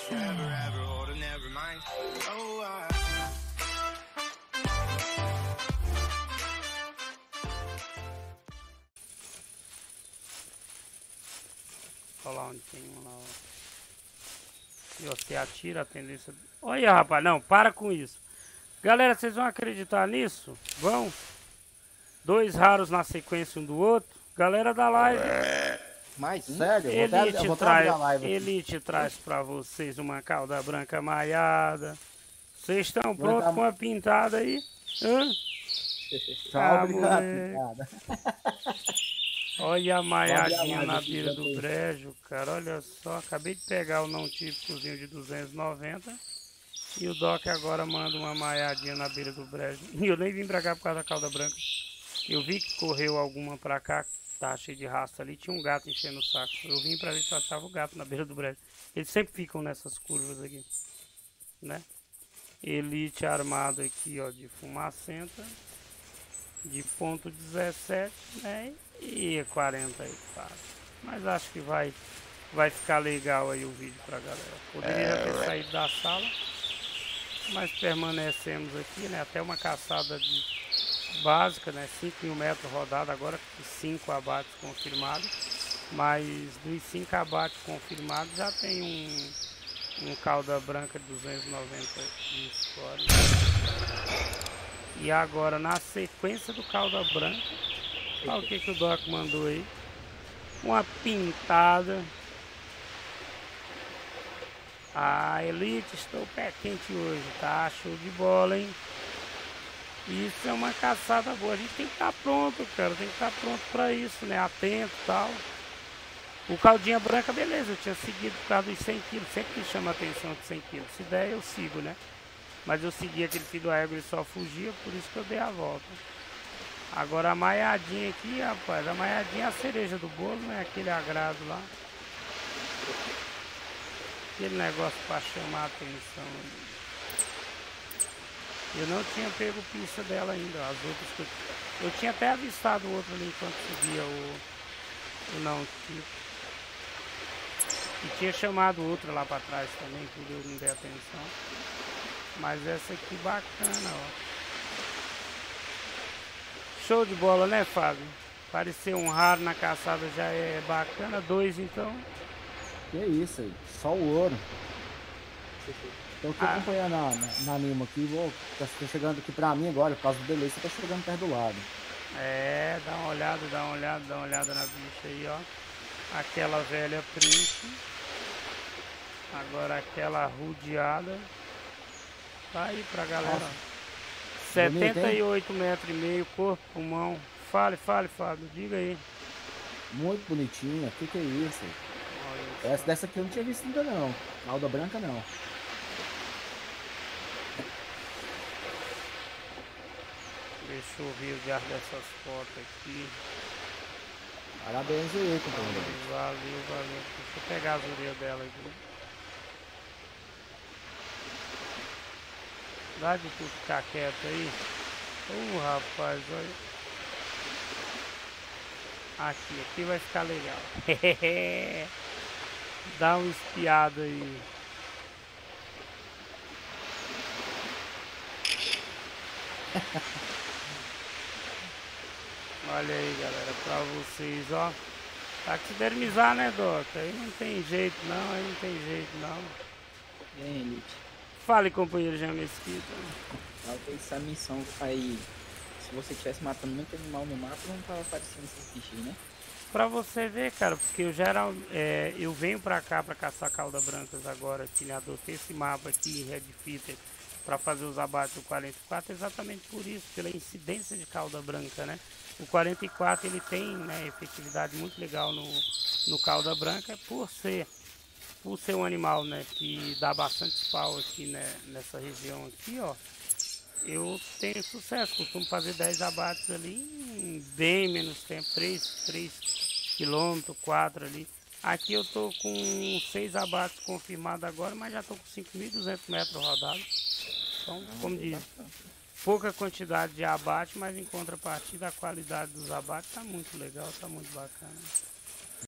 Olha lá onde tem um lá. E você atira a tendência. Olha, rapaz, não, para com isso. Galera, vocês vão acreditar nisso? Vão? Dois raros na sequência um do outro. Galera da live. Mas sério, Elite, vou até abrir a live aqui. Elite traz pra vocês uma cauda branca maiada. Vocês estão prontos com a pintada aí? Hã? Tchau, obrigado. Olha a maiadinha na beira do brejo, cara. Olha só, acabei de pegar o não típicozinho de 290. E o Doc agora manda uma maiadinha na beira do brejo. E eu nem vim pra cá por causa da cauda branca. Eu vi que correu alguma pra cá, tá cheio de rastro ali. Tinha um gato enchendo o saco. Eu vim pra ver se eu achava o gato na beira do brejo. Eles sempre ficam nessas curvas aqui, né? Elite armado aqui, ó, de fumacenta. De ponto 17, né? E 44. Mas acho que vai ficar legal aí o vídeo pra galera. Poderia já ter saído da sala, mas permanecemos aqui, né? Até uma caçada básica, né? 5.000 metros rodada, agora 5 abates confirmados. Mas dos 5 abates confirmados já tem um cauda branca de 290 de score. E agora na sequência do cauda branca, olha o que o Doc mandou aí. Uma pintada. Ah, Elite, estou pé quente hoje, tá? Show de bola, hein? Isso é uma caçada boa. A gente tem que estar pronto, cara. Tem que estar pronto pra isso, né? Atento e tal. O caldinha branca, beleza. Eu tinha seguido por causa dos 100 quilos. Sempre me chama a atenção de 100 quilos. Se der, eu sigo, né? Mas eu segui aquele filho do égua, ele só fugia. Por isso que eu dei a volta. Agora a maiadinha aqui, rapaz. A maiadinha é a cereja do bolo, né? Aquele agrado lá. Aquele negócio para chamar a atenção. Eu não tinha pego pista dela ainda. As outras que eu tinha até avistado o outro ali enquanto subia o não tipo. E tinha chamado outra lá para trás também, que eu não dei atenção. Mas essa aqui bacana, ó. Show de bola, né, Fábio? Parecer um raro na caçada já é bacana. 2 então. Que isso aí, só o ouro. Então aqui acompanhando na anima aqui, tá chegando aqui pra mim agora, por causa do delay, você tá chegando perto do lado. É, dá uma olhada na bicha aí, ó. Aquela velha Prince. Agora aquela rodeada. Tá aí pra galera. Nossa, 78 metros e meio, corpo, pulmão. Fale, Fábio, diga aí. Muito bonitinha, que é isso? Dessa aqui eu não tinha visto ainda não. Cauda branca não. Deixa eu ver o diabo dessas fotos aqui. Parabéns aí, companheiro. Valeu. Deixa eu pegar as orelhas dela aqui. Dá de tu ficar quieto aí. Rapaz, olha. Aqui vai ficar legal. Dá uma espiada aí. Olha aí, galera, pra vocês, ó. Tá que se dermizar, né, Doc? Aí não tem jeito não, Bem, Elite. Fale, companheiro Jean Mesquita. Talvez essa missão aí, se você estivesse matando muito animal no mapa, não tava aparecendo esses bichos, né? Pra você ver, cara, porque eu venho pra cá pra caçar cauda brancas agora, que né, adotei esse mapa aqui, Red Fitter, pra fazer os abates do 44, exatamente por isso, pela incidência de cauda branca, né? O 44 ele tem, né, efetividade muito legal no cauda branca, por ser um animal, né, que dá bastante pau aqui, né, nessa região aqui, ó. Eu tenho sucesso, costumo fazer 10 abates ali em bem menos tempo, 3 km, 4 ali. Aqui eu tô com 6 abates confirmados agora, mas já tô com 5.200 metros rodados. Então, como diz, pouca quantidade de abate, mas em contrapartida a qualidade dos abates tá muito legal, tá muito bacana.